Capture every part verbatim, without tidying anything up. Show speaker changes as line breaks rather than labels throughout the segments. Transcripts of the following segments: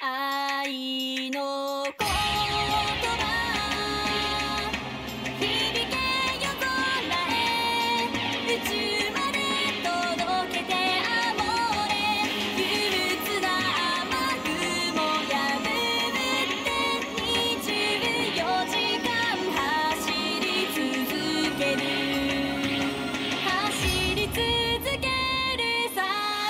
愛の言葉響け夜空へ宇宙まで届けてアモーレ憂鬱な雨雲やぶぶってにじゅうよじかん走り続ける走り続けるさ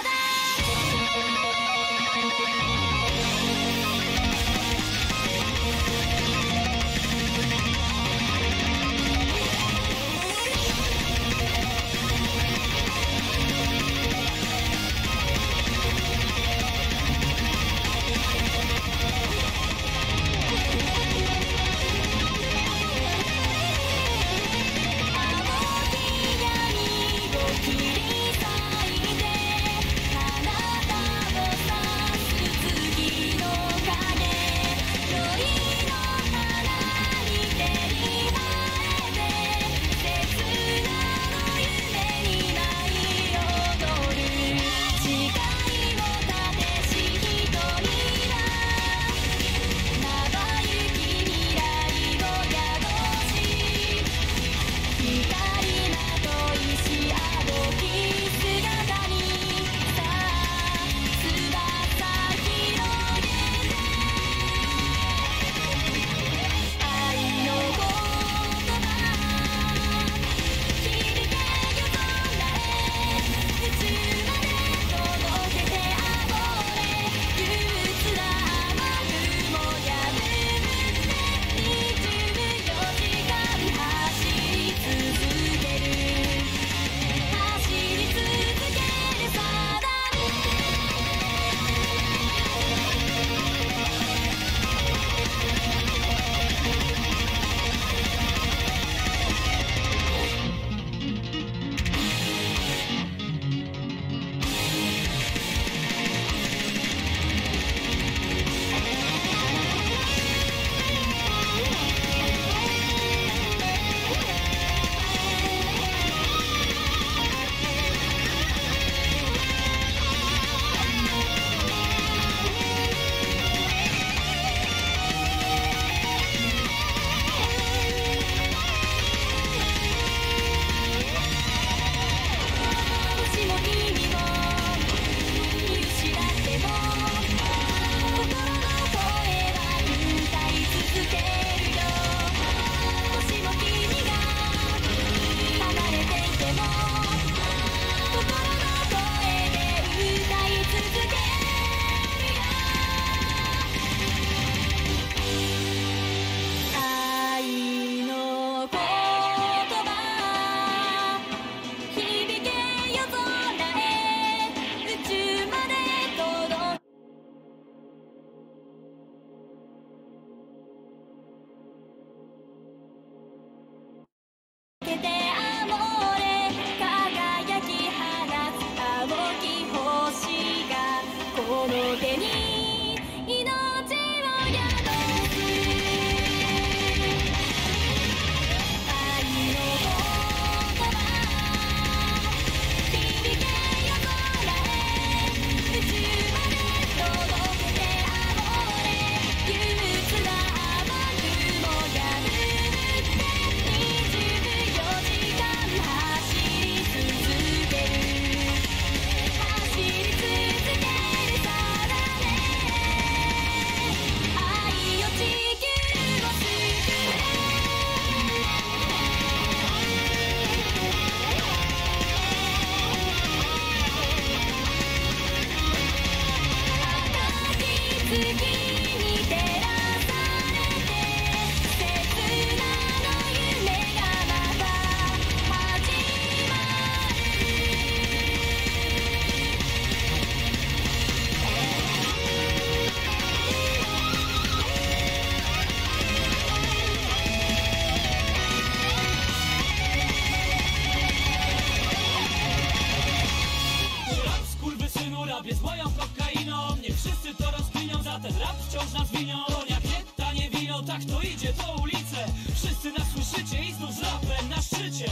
tak to idzie, to ulice. Wszyscy nas słyszycie i znów z rapem na szczycie.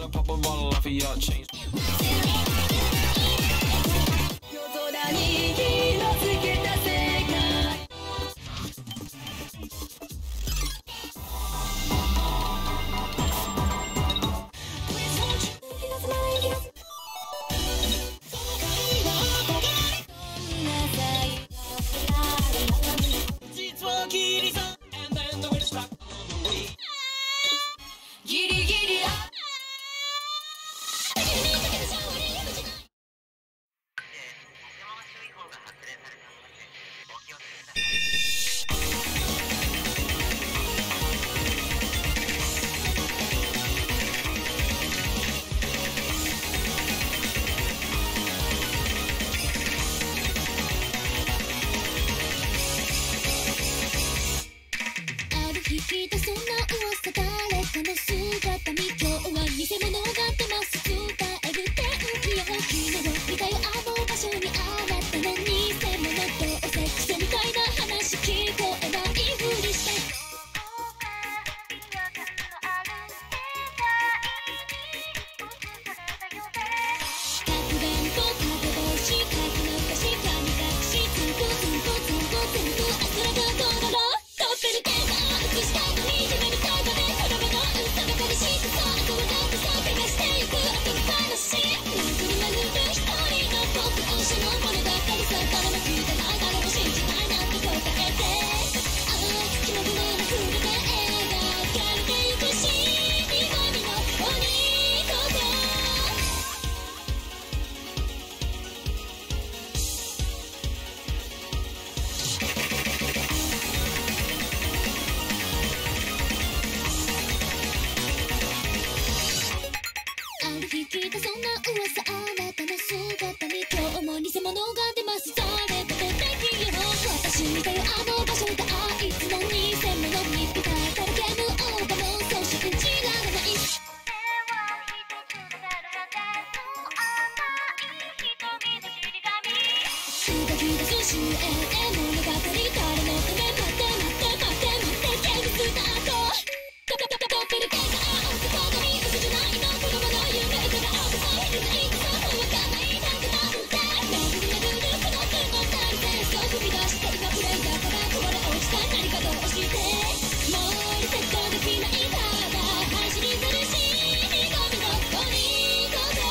up, pop a bottle off of your chain.
夜空に色づけた世界
実はギリさ And then the witch back
ギリギリある日聞いたそんな噂誰かの姿に今日は偽物が出ます伝える天気予報昨日見たよあの場所にあなたの偽物どうせクソみたいな話聞こえないふりしてかくれんと縦帽子かき抜かし髪隠しツンコツンコツンコツンコあすらがどうだろうドッペルゲンガー映したのに夢みたいだね子供の嘘ばかりしてさあとはだってさ怪我してゆく後の話殴り殴る一人の僕恩師の物語さ誰も聞いてない誰も信じないなんて答えてああ気まぐれな風で描かれてゆく死神の鬼とかある日聞いたそんな噂あなたの姿に今日も偽物が出ますそれだと天気予報私見たよあの場所があいつの偽物にピタたるゲームオーバーもそう信じられない動き出す終焉へ物語誰のため待って待って待って待ってゲームスタートドッペルゲンガー男の身嘘じゃないの子供の夢から青くさいくないくさわかんないなんてなんて殴り殴るこの手の体勢そう踏み出して今プレイヤーから壊れ落ちた何かどうしてもうリセットできないただ走りずるし神の鬼とか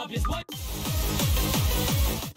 sobie zło...